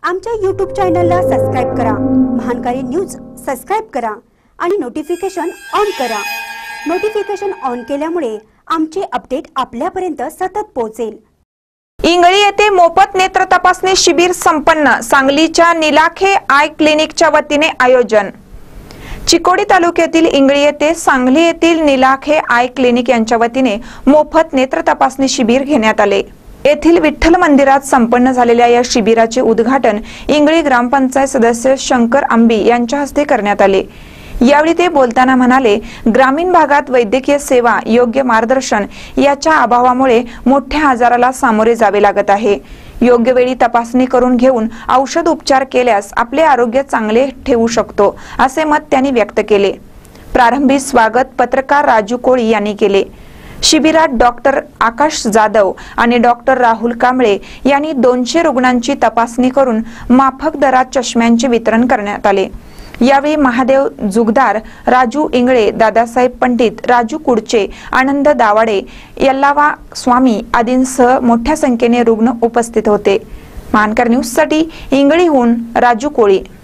आमच्या YouTube चॅनलला subscribe करा, महानकारी न्यूज सबस्क्राइब करा आणि नोटिफिकेशन ऑन करा। नोटिफिकेशन ऑन केल्यामुळे आमचे अपडेट आपल्यापर्यंत सतत पोहोचेल। इंगळी येथे मोफत नेत्र तपासणी शिबिर संपन्न। सांगलीच्या निलाखे आय क्लिनिकच्या वतीने आयोजन। चिकोडी तालुक्यातील इंगळी येथे सांगली येथील निलाखे आय क्लिनिक यांच्या वतीने मोफत नेत्र तपासणी शिबिर घेण्यात आले। येथील विठ्ठल मंदिरात संपन्न झालेल्या या शिबिराचे उद्घाटन इंगळी ग्रामपंचायत सदस्य शंकर आंबी यांच्या हस्ते करण्यात आले। यावेळी ते बोलताना म्हणाले, ग्रामीण भागात वैद्यकीय सेवा, योग्य मार्गदर्शन याच्या अभावामुळे मोठ्या आजाराला सामोरे जावे लागत आहे। योग्य वेळी तपासणी करून घेऊन औषध उपचार केल्यास आपले आरोग्य चांगले ठेवू शकतो, असे मत त्यांनी व्यक्त केले। प्रारंभी स्वागत पत्रकार राजू कोळी यांनी केले। शिबिरात डॉक्टर आकाश जाधव आणि डॉक्टर राहुल कांबळे यांनी 200 रुग्णांची तपासणी करून माफक दरात चष्म्यांचे वितरण करण्यात आले। यावेळी महादेव जुगदार, राजू इंगळे, दादासाहेब पंडित, राजू कुडचे, आनंद दावाडे, यल्लावा स्वामी आदींसह मोठ्या संख्येने रुग्ण उपस्थित होते। महानकर न्यूज साठी इंगळीहून राजू कोळी।